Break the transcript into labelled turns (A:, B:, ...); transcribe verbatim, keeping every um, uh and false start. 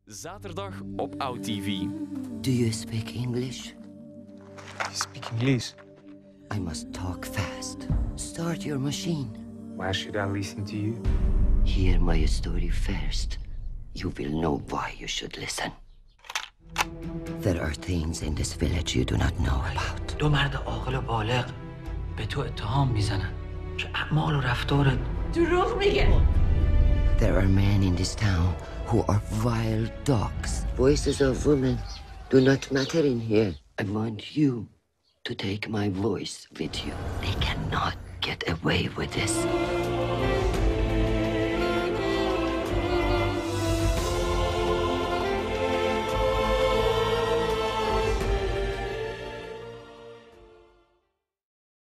A: Zaterdag op Oud T V.
B: Do you speak English?
C: You speak English?
B: I must talk fast. Start your machine.
C: Why should I listen to you?
B: Hear my story first. You will know why you should listen. There are things in this village you do not know about.
D: دو مرد عاقل و بالغ به تو اتهام میزنن که اعمال و رفتارت
E: دروغ میگه.
B: There are men in this town who are vile dogs. Voices of women do not matter in here. I want you to take my voice with you. They cannot get away with this.